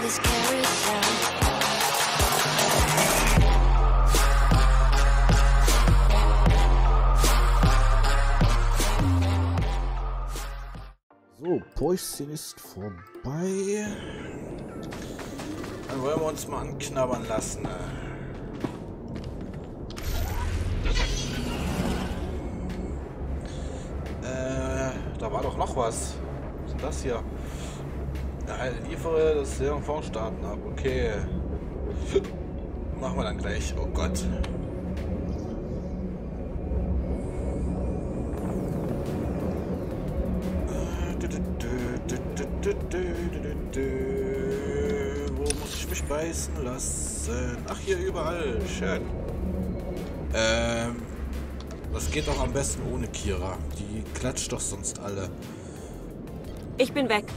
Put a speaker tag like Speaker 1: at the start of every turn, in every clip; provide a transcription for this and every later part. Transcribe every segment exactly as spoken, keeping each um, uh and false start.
Speaker 1: this carousel.
Speaker 2: So, Päuschen ist vorbei. Dann wollen wir uns mal anknabbern lassen. Äh, da war doch noch was. Was ist denn das hier? Ja, liefere das C V-Starten ab. Okay. Machen wir dann gleich. Oh Gott. Wo muss ich mich beißen lassen? Ach, hier überall. Schön. Ähm, das geht doch am besten ohne Kira. Die klatscht doch sonst alle.
Speaker 3: Ich bin weg.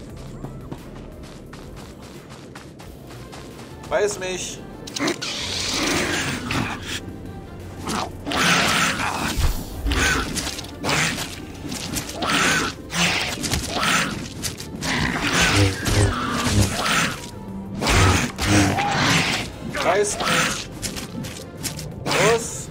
Speaker 2: Beiß mich. Beiß mich. Los.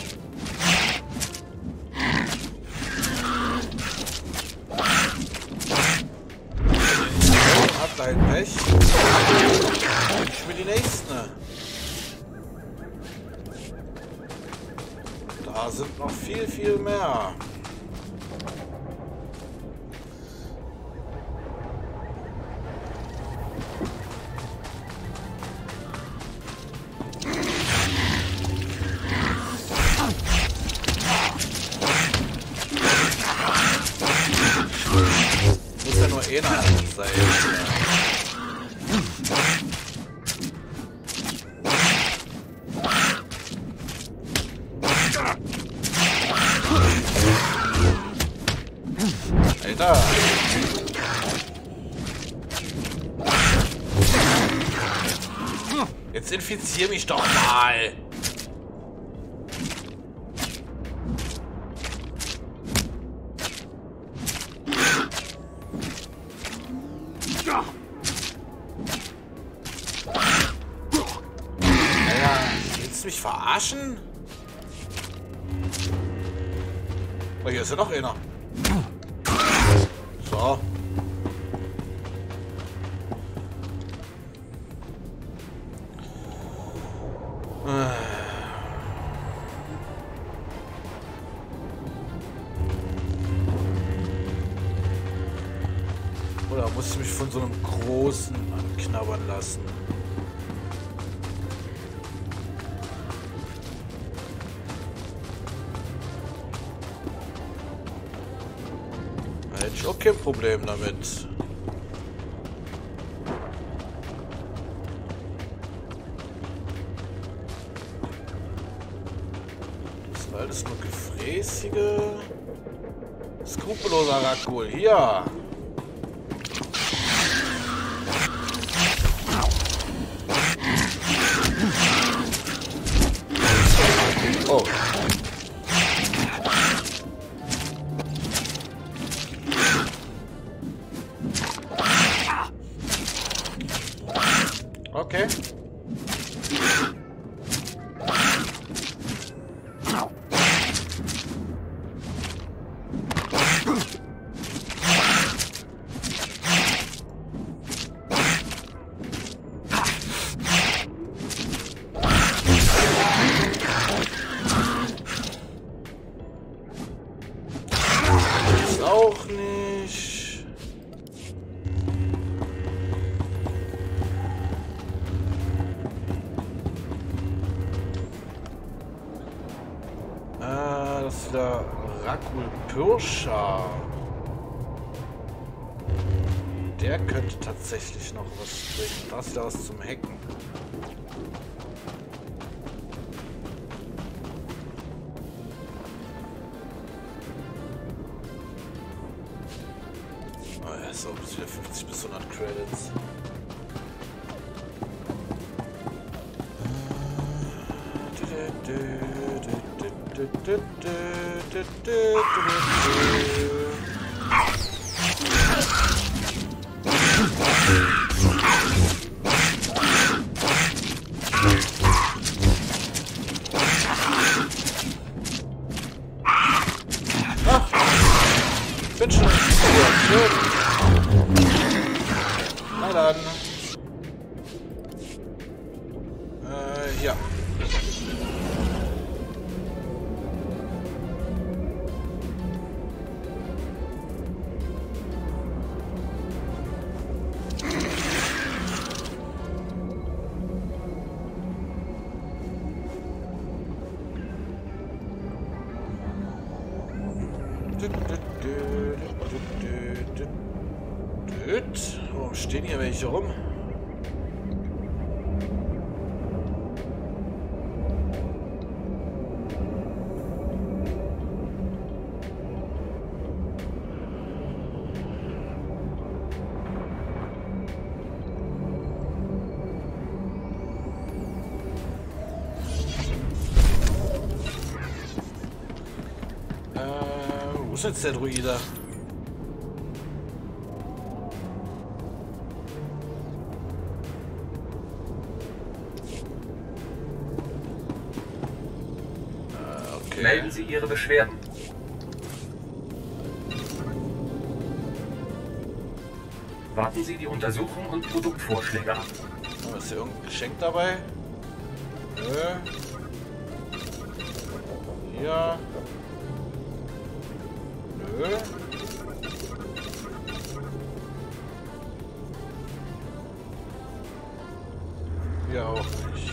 Speaker 2: Hat dein Pech. Ich will die nächste. Da sind noch viel, viel mehr. Muss ja nur einer sein. Alter! Jetzt infizier mich doch mal! Alter, willst du mich verarschen? Oh, hier ist ja noch einer. So. Oder muss ich mich von so einem Großen anknabbern lassen? Hätte ich auch kein Problem damit. Das sind alles nur gefräßige, skrupelloser Rakul. Hier! Oh. Okay. Ist auch nicht. Ah, das ist wieder Rakul Pirscher. Der könnte tatsächlich noch was bringen. Das ist was zum Hacken. Oh ja, so bis wieder fünfzig bis hundert Credits. Na dann. Äh, ja. Warum stehen hier welche rum? Äh, wo ist jetzt der Druide?
Speaker 1: Melden Sie Ihre Beschwerden. Warten Sie die Untersuchung und Produktvorschläge ab.
Speaker 2: Oh, ist hier irgendein Geschenk dabei? Nö. Hier. Nö. Hier auch nicht.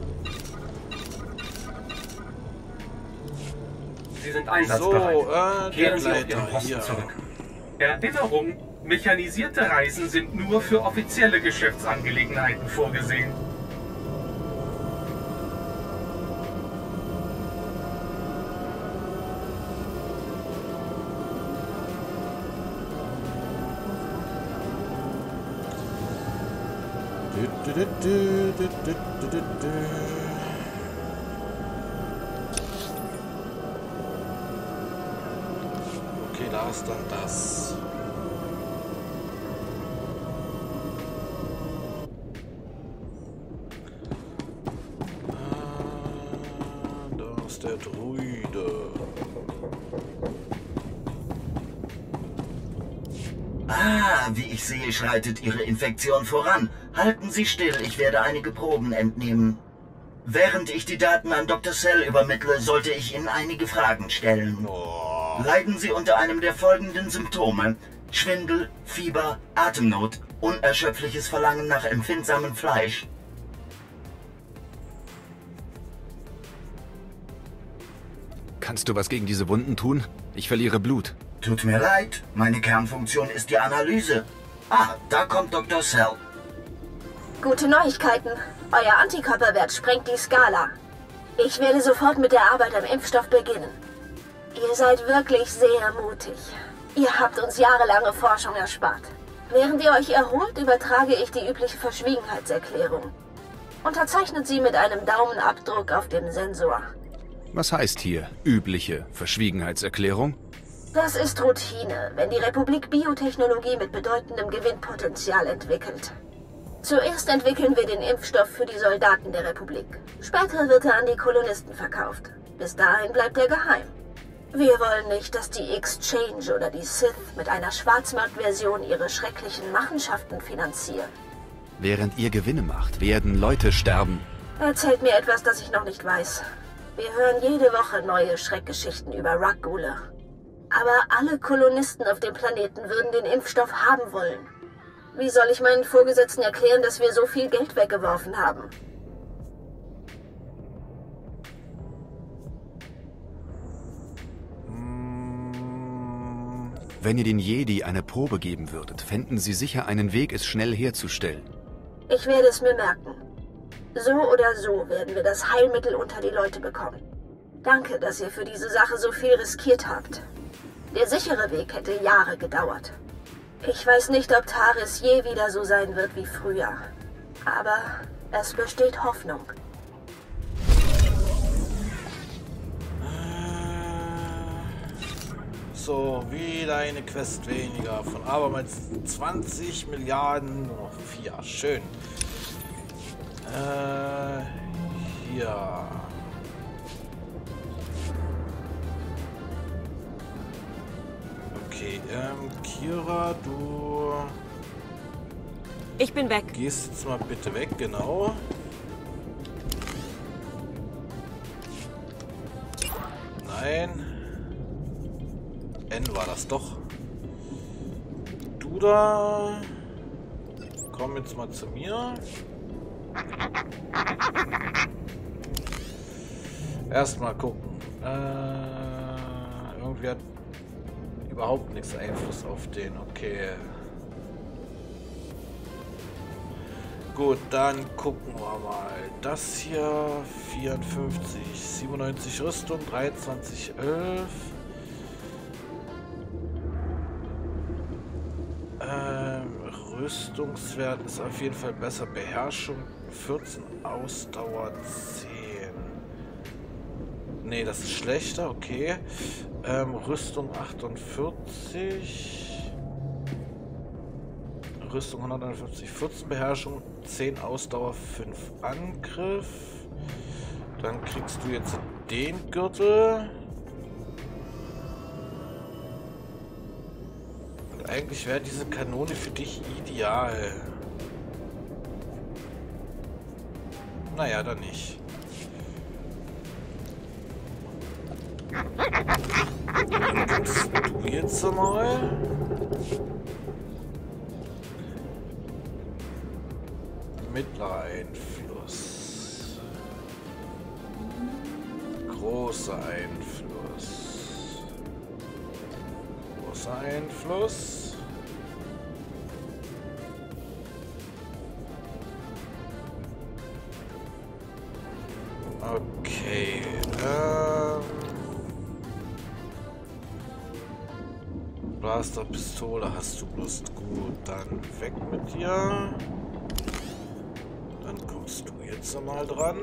Speaker 1: Sie sind einsatzbereit.
Speaker 2: So, äh,
Speaker 1: Kehren Sie auf
Speaker 2: Gleiter
Speaker 1: Ihren Posten
Speaker 2: hier.
Speaker 1: zurück. Erinnerung, mechanisierte Reisen sind nur für offizielle Geschäftsangelegenheiten vorgesehen.
Speaker 2: Du, du, du, du, du, du, du, du. Okay, da ist dann das. Ah, da ist der Druide.
Speaker 4: Ah, wie ich sehe, schreitet Ihre Infektion voran. Halten Sie still, ich werde einige Proben entnehmen. Während ich die Daten an Doktor Cell übermittle, sollte ich Ihnen einige Fragen stellen.
Speaker 2: Oh.
Speaker 4: Leiden Sie unter einem der folgenden Symptome: Schwindel, Fieber, Atemnot, unerschöpfliches Verlangen nach empfindsamem Fleisch?
Speaker 5: Kannst du was gegen diese Wunden tun? Ich verliere Blut.
Speaker 4: Tut mir leid, meine Kernfunktion ist die Analyse. Ah, da kommt Doktor Cell.
Speaker 6: Gute Neuigkeiten. Euer Antikörperwert sprengt die Skala. Ich werde sofort mit der Arbeit am Impfstoff beginnen. Ihr seid wirklich sehr mutig. Ihr habt uns jahrelange Forschung erspart. Während ihr euch erholt, übertrage ich die übliche Verschwiegenheitserklärung. Unterzeichnet sie mit einem Daumenabdruck auf dem Sensor.
Speaker 5: Was heißt hier übliche Verschwiegenheitserklärung?
Speaker 6: Das ist Routine, wenn die Republik Biotechnologie mit bedeutendem Gewinnpotenzial entwickelt. Zuerst entwickeln wir den Impfstoff für die Soldaten der Republik. Später wird er an die Kolonisten verkauft. Bis dahin bleibt er geheim. Wir wollen nicht, dass die Exchange oder die Sith mit einer Schwarzmarktversion ihre schrecklichen Machenschaften finanzieren.
Speaker 5: Während ihr Gewinne macht, werden Leute sterben.
Speaker 6: Erzählt mir etwas, das ich noch nicht weiß. Wir hören jede Woche neue Schreckgeschichten über Rakghoul. Aber alle Kolonisten auf dem Planeten würden den Impfstoff haben wollen. Wie soll ich meinen Vorgesetzten erklären, dass wir so viel Geld weggeworfen haben?
Speaker 5: Wenn ihr den Jedi eine Probe geben würdet, fänden sie sicher einen Weg, es schnell herzustellen.
Speaker 6: Ich werde es mir merken. So oder so werden wir das Heilmittel unter die Leute bekommen. Danke, dass ihr für diese Sache so viel riskiert habt. Der sichere Weg hätte Jahre gedauert. Ich weiß nicht, ob Taris je wieder so sein wird wie früher. Aber es besteht Hoffnung.
Speaker 2: So, wieder eine Quest weniger. Von abermals zwanzig Milliarden noch vier. Schön. Äh, hier. Okay, ähm, Kira, du
Speaker 3: Ich bin weg.
Speaker 2: Gehst jetzt mal bitte weg, genau. Nein. N war das doch. Du da. Komm jetzt mal zu mir. Erstmal gucken. Äh, irgendwie hat überhaupt nichts Einfluss auf den. Okay. Gut, dann gucken wir mal. Das hier vierundfünfzig, siebenundneunzig Rüstung, dreiundzwanzig, elf. Ähm, Rüstungswert ist auf jeden Fall besser. Beherrschung vierzehn, Ausdauer zehn. Nee, das ist schlechter, okay. Ähm, Rüstung achtundvierzig. Rüstung hunderteinundfünfzig, vierzehn Beherrschung, zehn Ausdauer, fünf Angriff. Dann kriegst du jetzt den Gürtel. Und eigentlich wäre diese Kanone für dich ideal. Naja, dann nicht. Dann kriegst du jetzt mal. Mittlerer Einfluss. Großer Einfluss. Großer Einfluss. Okay. Ähm. Blasterpistole hast du bloß gut. Dann weg mit dir. Dann kommst du jetzt mal dran.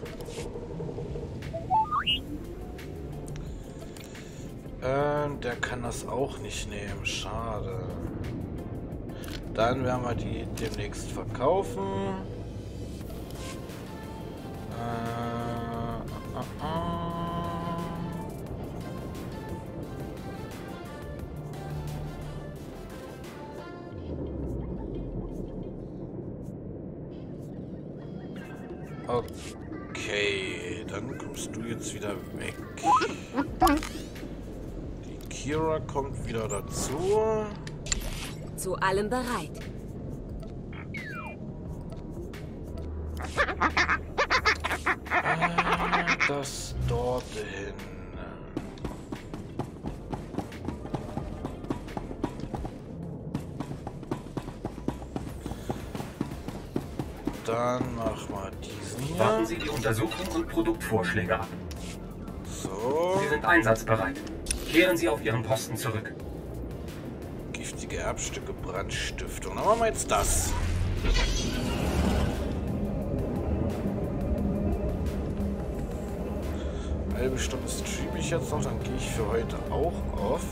Speaker 2: Ähm, der kann das auch nicht nehmen. Schade. Dann werden wir die demnächst verkaufen. Äh, äh, äh. Okay, dann kommst du jetzt wieder weg. Die Kira kommt wieder dazu.
Speaker 3: Zu allem bereit.
Speaker 2: Äh, das dorthin. Dann machen wir diesen hier.
Speaker 1: Warten Sie die Untersuchung und Produktvorschläge ab.
Speaker 2: So.
Speaker 1: Sie sind einsatzbereit. Kehren Sie auf Ihren Posten zurück.
Speaker 2: Giftige Erbstücke, Brandstiftung. Dann machen wir jetzt das. Halbe Stunde streame ich jetzt noch, dann gehe ich für heute auch off.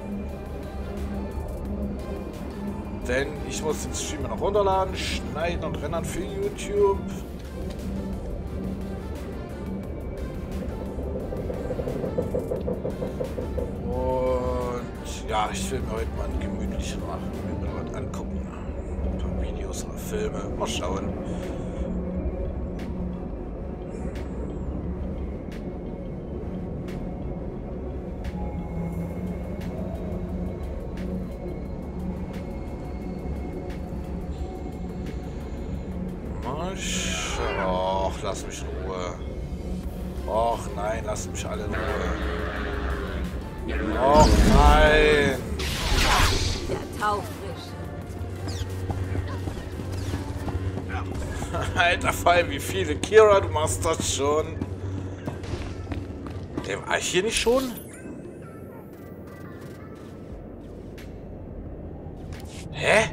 Speaker 2: Denn ich muss den Stream noch runterladen, schneiden und rendern für YouTube. Und ja, ich will mir heute mal einen gemütlichen machen, mir mal was angucken. Ein paar Videos oder Filme, mal schauen. Och, lass mich in Ruhe. Och nein, lass mich alle in Ruhe. Och nein.
Speaker 3: Der Taufrisch.
Speaker 2: Alter Fall, wie viele. Kira, du machst das schon. Der war ich hier nicht schon? Hä?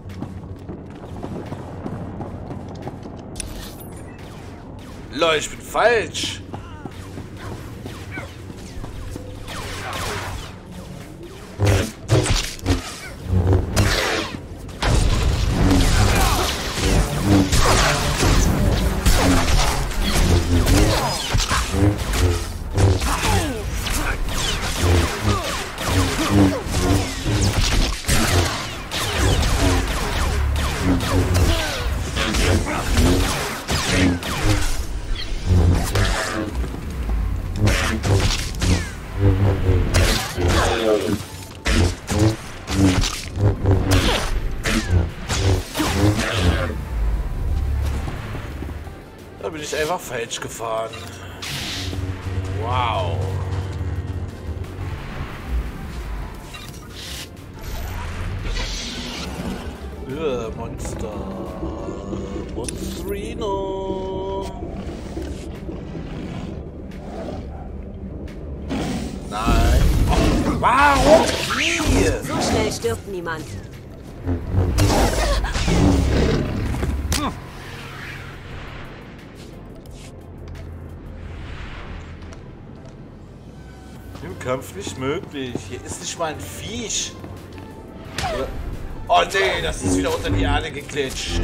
Speaker 2: Leute, ich bin falsch. Da bin ich einfach falsch gefahren. Wow. Ja, Monster. Monsterino. Nein. Oh, warum? Hier?
Speaker 3: So schnell stirbt niemand.
Speaker 2: Hm. Im Kampf nicht möglich. Hier ist nicht mal ein Viech. Oder? Oh nee, das ist wieder unter die Erde geglitscht.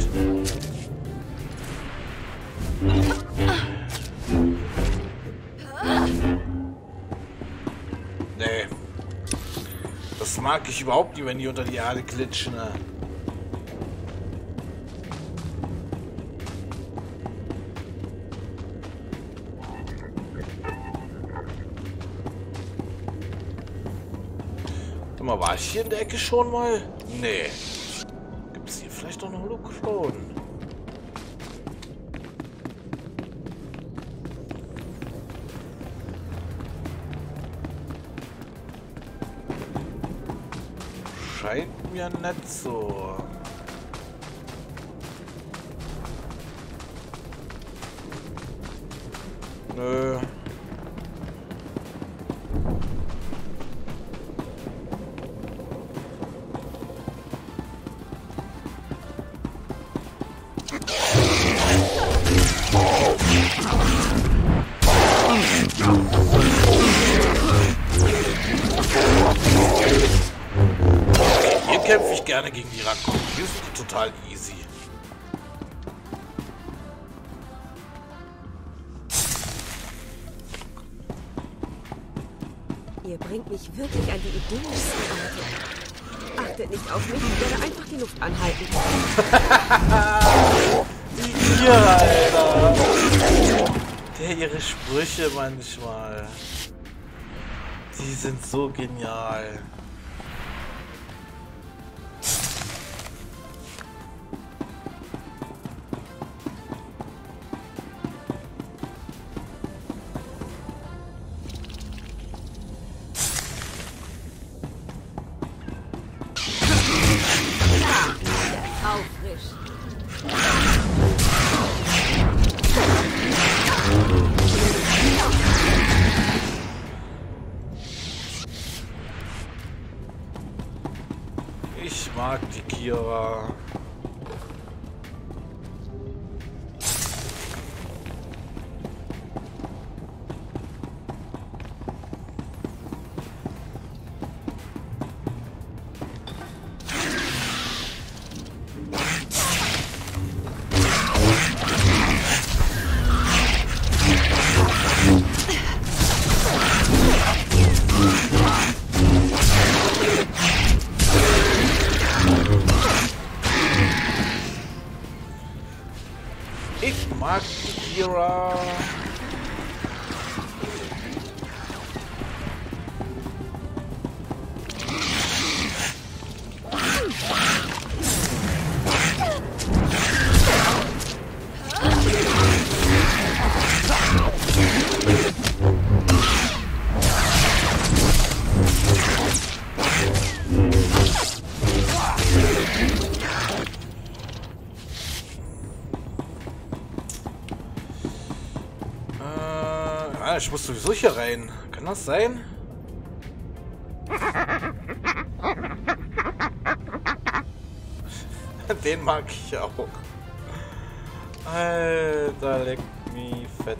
Speaker 2: Nee. Das mag ich überhaupt nicht, wenn die unter die Erde glitschen. Ne? Mal, war ich hier in der Ecke schon mal? Nee. Gibt es hier vielleicht noch einen Holoklon? Scheint mir nicht so. Nö. Hier kämpfe ich gerne gegen die Rakuten. Hier sind die total easy.
Speaker 3: Ihr bringt mich wirklich an die idyllischsten Orte. Achtet nicht auf mich, ich werde einfach die Luft anhalten.
Speaker 2: Die hier, Alter. Der ihre Sprüche manchmal. Die sind so genial.
Speaker 3: Taufrisch.
Speaker 2: Ich mag die Kira. Ich mag die Kira. Ah, ich muss sowieso hier rein. Kann das sein? Den mag ich auch. Alter, leck mich fett.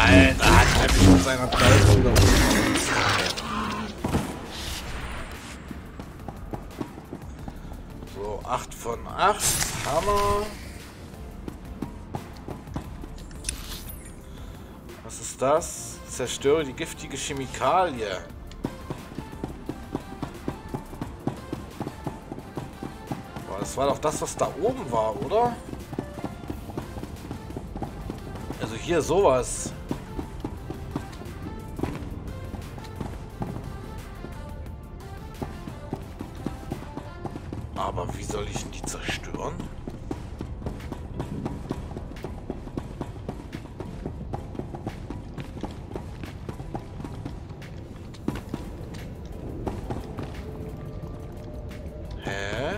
Speaker 2: Alter, hat er mich mit seiner Dolch wieder um. So, acht von acht. Hammer. Was ist das? Zerstöre die giftige Chemikalie. Boah, das war doch das, was da oben war, oder? Also hier sowas. Aber wie soll ich denn die zerstören? Hä?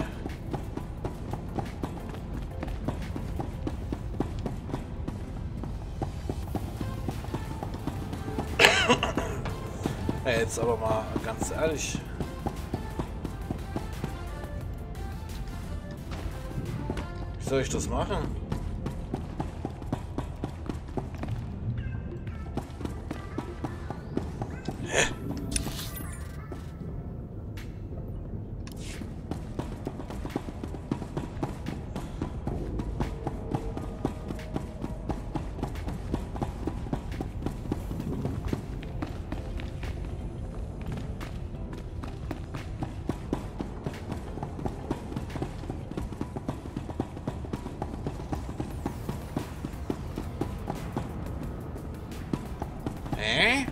Speaker 2: Ja, jetzt aber mal ganz ehrlich. Wie soll ich das machen? Hä? Hä?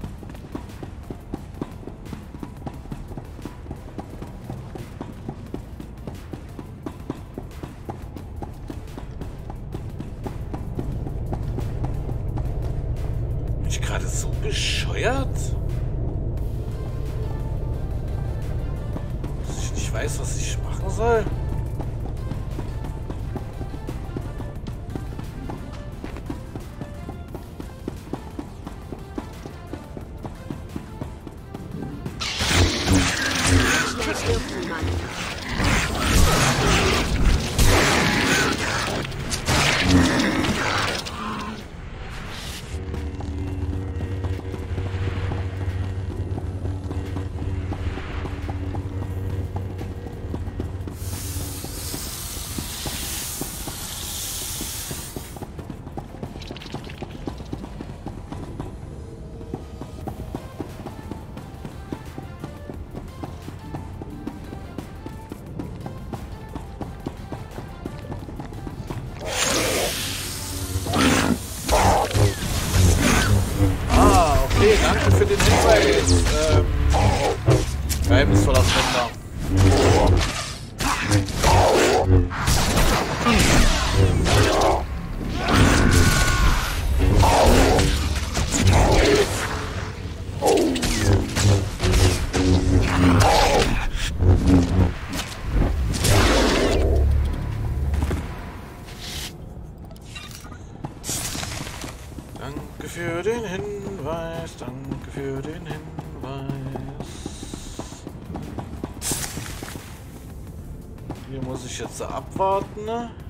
Speaker 2: Bin ich gerade so bescheuert? Dass ich nicht weiß, was ich machen soll? Okay, danke für den Hinweis. Ähm, geheimnisvoller Spender. Danke für den Hinweis, danke für den Hinweis. Hier muss ich jetzt abwarten.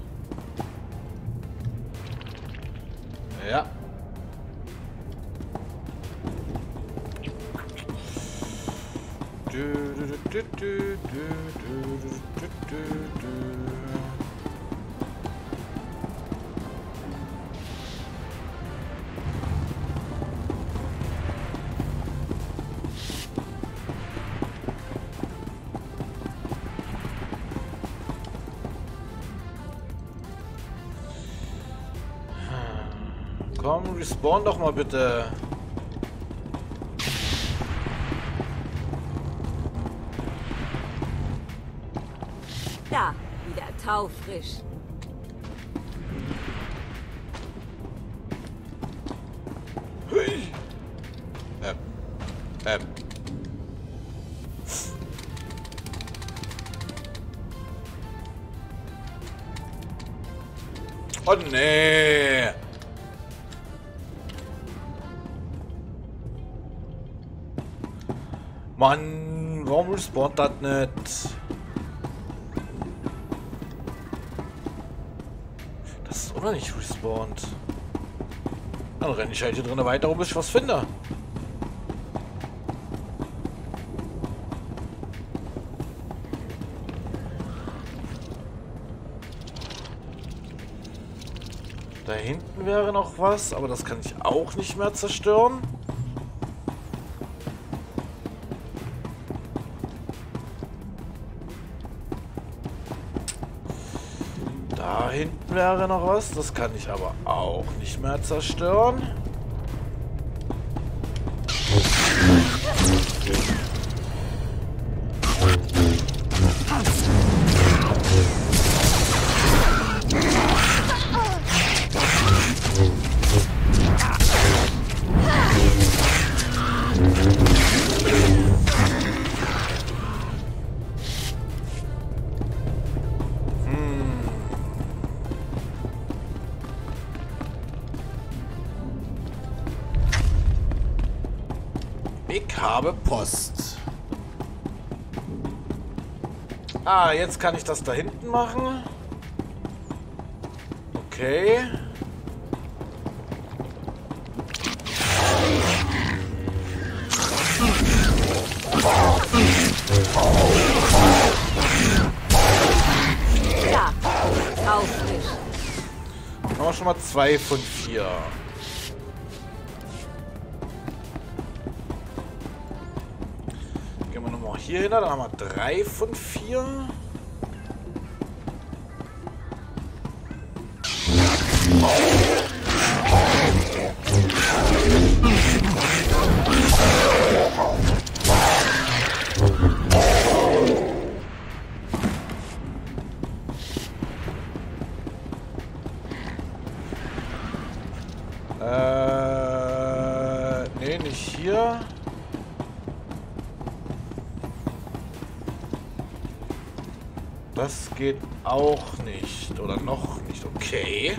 Speaker 2: Ja. Du, du, du, du, du, du, du, du, du. Komm, respawn doch mal bitte.
Speaker 3: Da, wieder taufrisch.
Speaker 2: Hui. Ähm. Ähm. Oh nee. Mann, warum respawnt das nicht? Das ist auch noch nicht respawned. Dann renne ich halt hier drinnen weiter rum, bis ich was finde. Da hinten wäre noch was, aber das kann ich auch nicht mehr zerstören. Da hinten wäre noch was, das kann ich aber auch nicht mehr zerstören. Ich habe Post. Ah, jetzt kann ich das da hinten machen. Okay.
Speaker 3: Ja, aufwisch.
Speaker 2: Dann haben wir schon mal zwei von vier. Gehen wir nochmal hier hin, dann haben wir drei von vier. Äh, nee, nicht hier. Das geht auch nicht. Oder noch nicht. Okay.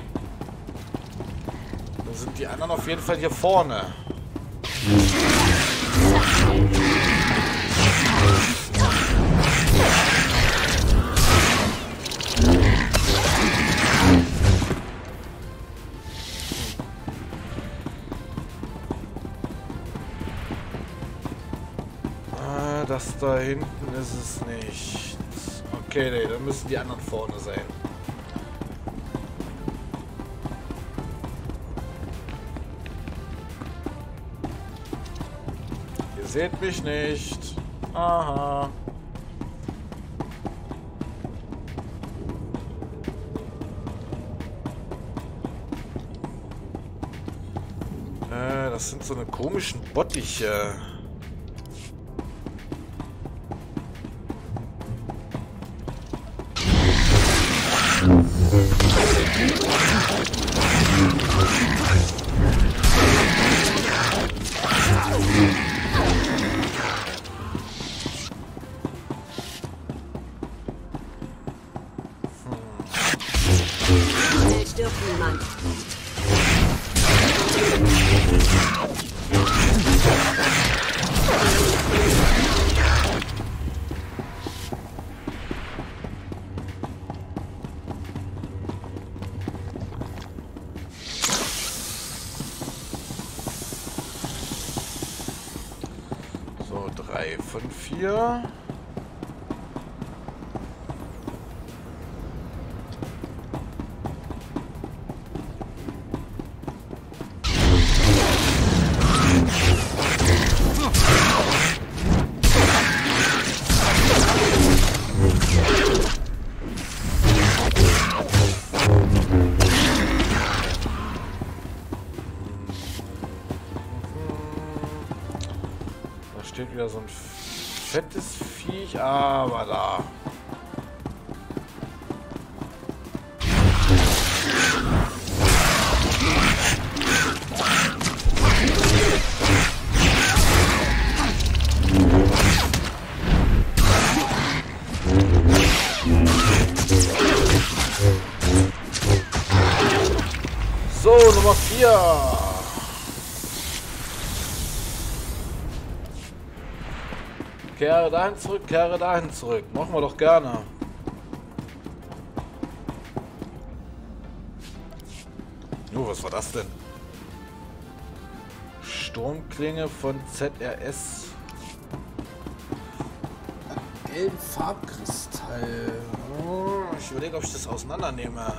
Speaker 2: Dann sind die anderen auf jeden Fall hier vorne. Ah, das da hinten ist es nicht. Okay, nee, dann müssen die anderen vorne sein. Ihr seht mich nicht. Aha. Äh, das sind so eine komischen Bottiche.
Speaker 3: Schnell stirbt niemand.
Speaker 2: So, drei von vier. Da steht wieder so ein fettes Viech, aber da. So, Nummer vier. Kehre dahin zurück, kehre dahin zurück. Machen wir doch gerne. Jo, was war das denn? Sturmklinge von Z R S. Gelben Farbkristall. Oh, ich überlege, ob ich das auseinandernehme.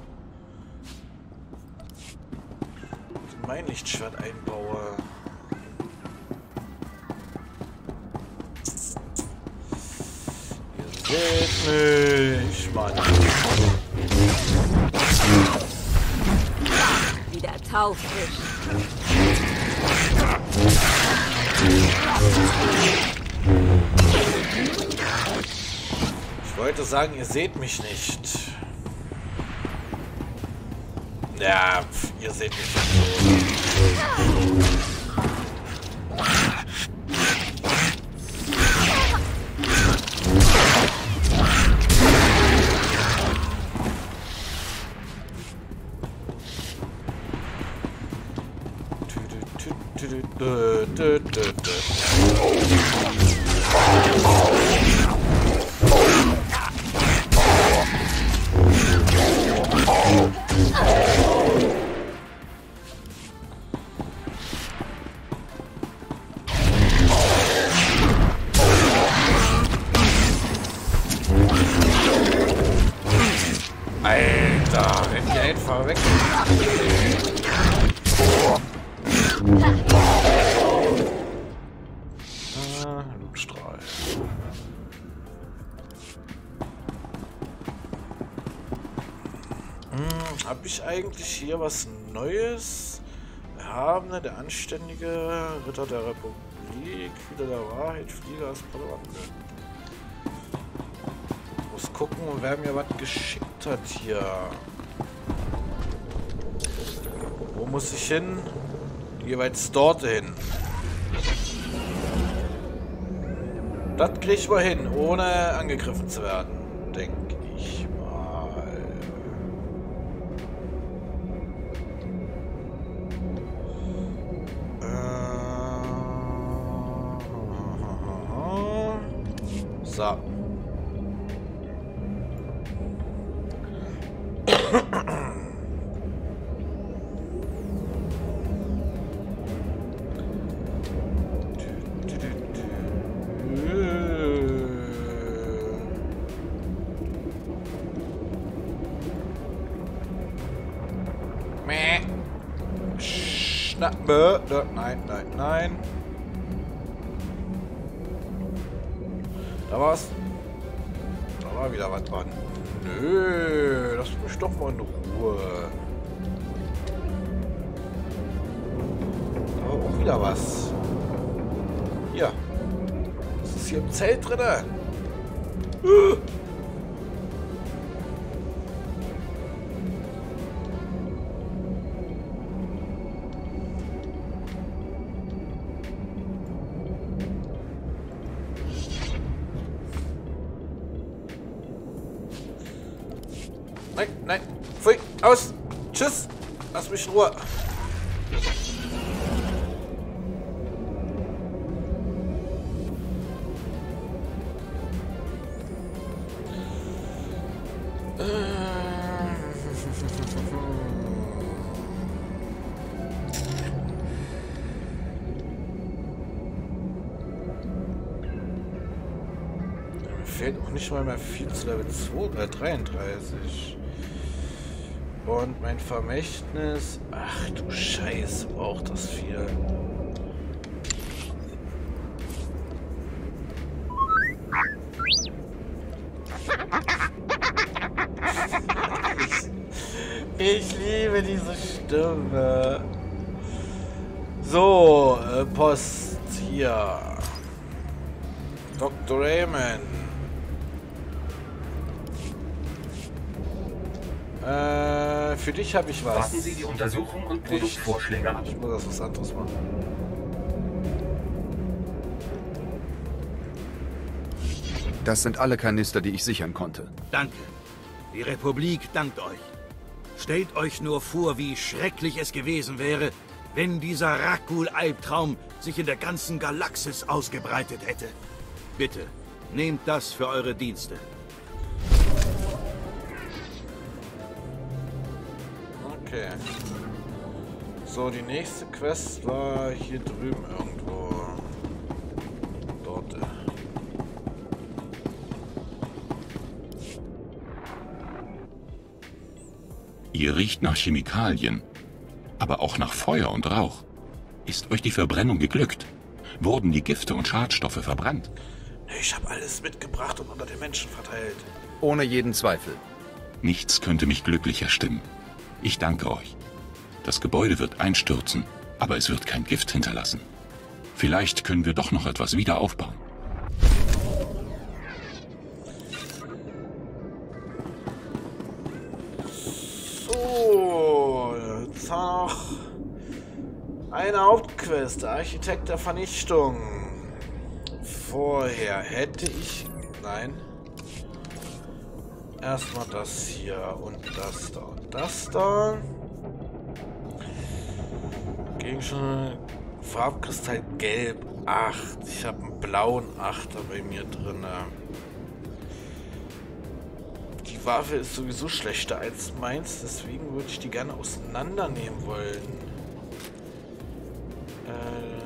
Speaker 2: Mein Lichtschwert einbaue. Ihr seht mich, Mann.
Speaker 3: Wieder taufrisch.
Speaker 2: Ich wollte sagen, ihr seht mich nicht. Ja, pf, ihr seht mich nicht. Alter, rennt ihr einfach weg. Ah, Blutstrahl. Hm, hab ich eigentlich hier was Neues? Erhabene, der anständige Ritter der Republik, Hüter der Wahrheit, Flieger aus Padawan. Muss gucken, wer mir was geschickt hat hier. Wo muss ich hin? Jeweils dorthin. Das krieg ich mal hin, ohne angegriffen zu werden, denke ich mal. Äh, so. Schnappe. Nein, nein, nein. Da war's. Da war wieder was dran. Nö, lass mich doch mal in Ruhe. Da war auch wieder was. Hier. Was ist hier im Zelt drin? Uh. Nein, nein, pfui, aus, tschüss, lass mich in Ruhe. Mir fehlt auch nicht mal mehr viel zu Level zwei, äh, dreiunddreißig. Und mein Vermächtnis. Ach du Scheiße, braucht das viel. Ich liebe diese Stimme. So, äh, Post hier. Doktor Raymond. Äh, für dich habe ich was.
Speaker 1: Warten Sie die Untersuchung und Produktvorschläge ab.
Speaker 2: Ich muss das was anderes machen.
Speaker 5: Das sind alle Kanister, die ich sichern konnte.
Speaker 7: Danke. Die Republik dankt euch. Stellt euch nur vor, wie schrecklich es gewesen wäre, wenn dieser Rakghoul-Albtraum sich in der ganzen Galaxis ausgebreitet hätte. Bitte, nehmt das für eure Dienste.
Speaker 2: Okay. So, die nächste Quest war hier drüben irgendwo. Dort.
Speaker 8: Ihr riecht nach Chemikalien, aber auch nach Feuer und Rauch. Ist euch die Verbrennung geglückt? Wurden die Gifte und Schadstoffe verbrannt?
Speaker 2: Ich habe alles mitgebracht und unter den Menschen verteilt.
Speaker 5: Ohne jeden Zweifel.
Speaker 8: Nichts könnte mich glücklicher stimmen. Ich danke euch. Das Gebäude wird einstürzen, aber es wird kein Gift hinterlassen. Vielleicht können wir doch noch etwas wieder aufbauen.
Speaker 2: So, jetzt haben wir noch eine Hauptquest, der Architekt der Vernichtung. Vorher hätte ich... Nein. Erstmal das hier und das da und das da. Ging schon Farbkristall gelb acht. Ich habe einen blauen achter bei mir drin. Die Waffe ist sowieso schlechter als meins, deswegen würde ich die gerne auseinandernehmen wollen. Äh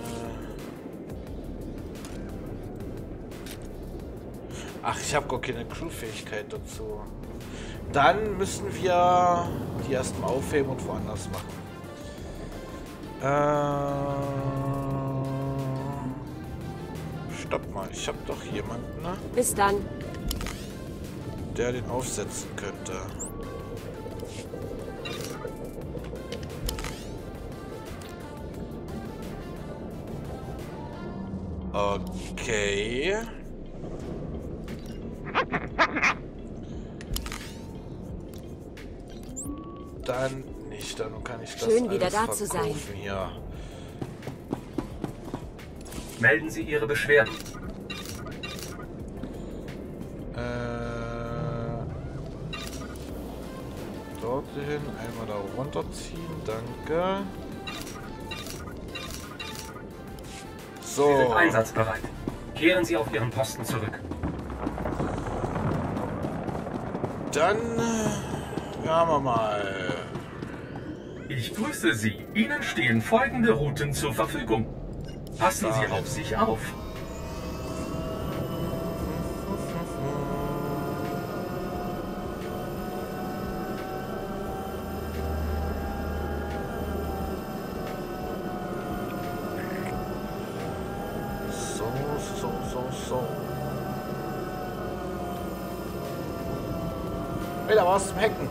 Speaker 2: Ach, ich habe gar keine Crew-Fähigkeit dazu. Dann müssen wir die erstmal aufheben und woanders machen. Äh, stopp mal, ich habe doch jemanden, ne?
Speaker 3: Bis dann.
Speaker 2: Der den aufsetzen könnte. Okay. Dann nicht, dann kann ich das
Speaker 3: Schön, wieder
Speaker 2: alles
Speaker 3: da zu sein.
Speaker 2: verkaufen hier.
Speaker 1: Melden Sie Ihre Beschwerden.
Speaker 2: Äh, dorthin, einmal da runterziehen, danke. So.
Speaker 1: Sie sind einsatzbereit. Kehren Sie auf Ihren Posten zurück.
Speaker 2: Dann hören wir mal.
Speaker 1: Ich grüße Sie. Ihnen stehen folgende Routen zur Verfügung. Passen Sie auf sich auf.
Speaker 2: So, so, so, so. Hey, da war's zum Hacken.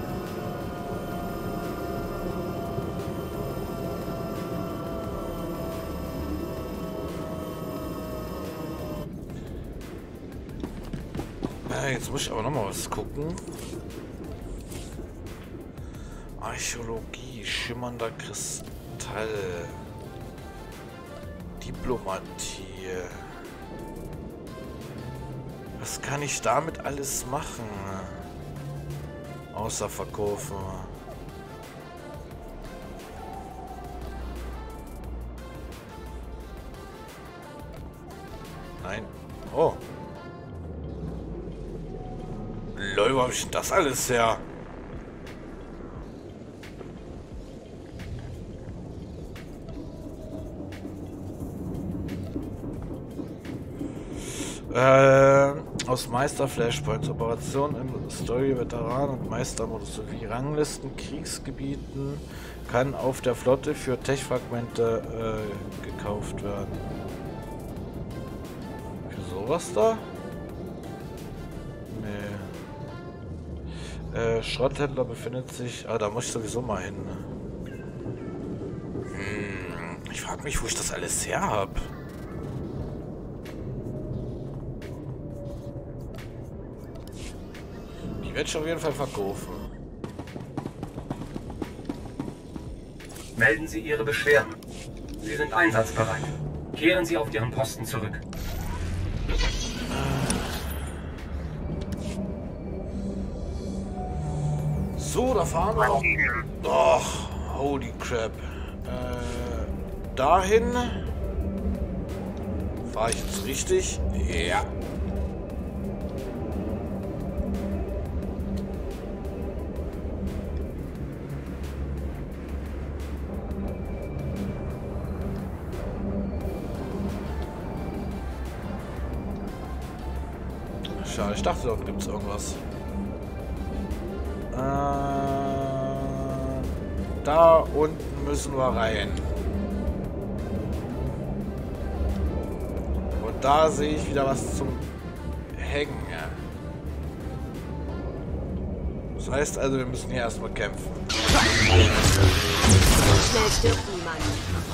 Speaker 2: Jetzt muss ich aber noch mal was gucken. Archäologie, schimmernder Kristall. Diplomatie. Was kann ich damit alles machen? Außer verkaufen. Nein. Oh. Lol, wo hab ich denn das alles her? Äh, aus Meister Flashpoints, Operation im Story Veteran und Meistermodus sowie Ranglisten, Kriegsgebieten kann auf der Flotte für Tech-Fragmente äh, gekauft werden. Für sowas da? Äh, Schrotthändler befindet sich... Ah, da muss ich sowieso mal hin. Hm, ich frage mich, wo ich das alles her habe. Die werde ich auf jeden Fall verkaufen.
Speaker 1: Melden Sie Ihre Beschwerden. Sie sind einsatzbereit. Kehren Sie auf Ihren Posten zurück.
Speaker 2: So, da fahren wir noch. Doch, holy crap. Äh, dahin. Fahre ich jetzt richtig? Ja. Schade, ich dachte, dort gibt es irgendwas. Äh, da unten müssen wir rein. Und da sehe ich wieder was zum Hängen. Das heißt also, wir müssen hier erstmal kämpfen.
Speaker 3: Schnell stirbt niemand.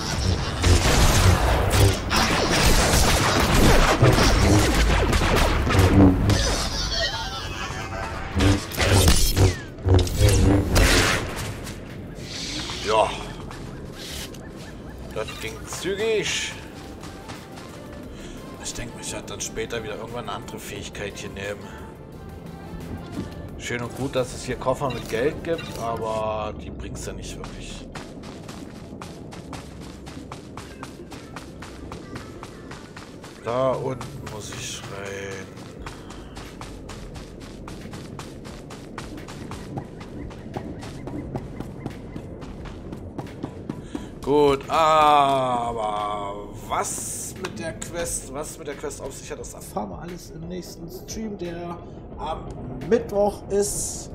Speaker 2: Ja. Das ging zügig. Ich denke, ich werde dann später wieder irgendwann eine andere Fähigkeit hier nehmen. Schön und gut, dass es hier Koffer mit Geld gibt, aber die bringt's ja nicht wirklich. Da unten muss ich rein. Gut, aber was mit der Quest, was mit der Quest auf sich hat, das erfahren wir alles im nächsten Stream, der am Mittwoch ist.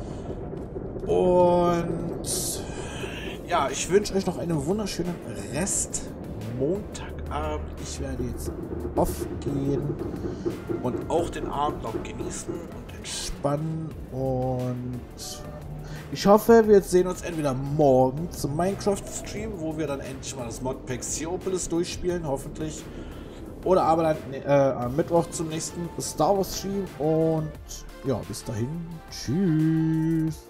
Speaker 2: Und ja, ich wünsche euch noch einen wunderschönen Rest Montagabend. Ich werde jetzt off gehen und auch den Abend noch genießen und entspannen. Und ich hoffe, wir sehen uns entweder morgen zum Minecraft-Stream, wo wir dann endlich mal das Modpack Seopolis durchspielen, hoffentlich. Oder aber dann äh, am Mittwoch zum nächsten Star Wars Stream. Und ja, bis dahin. Tschüss.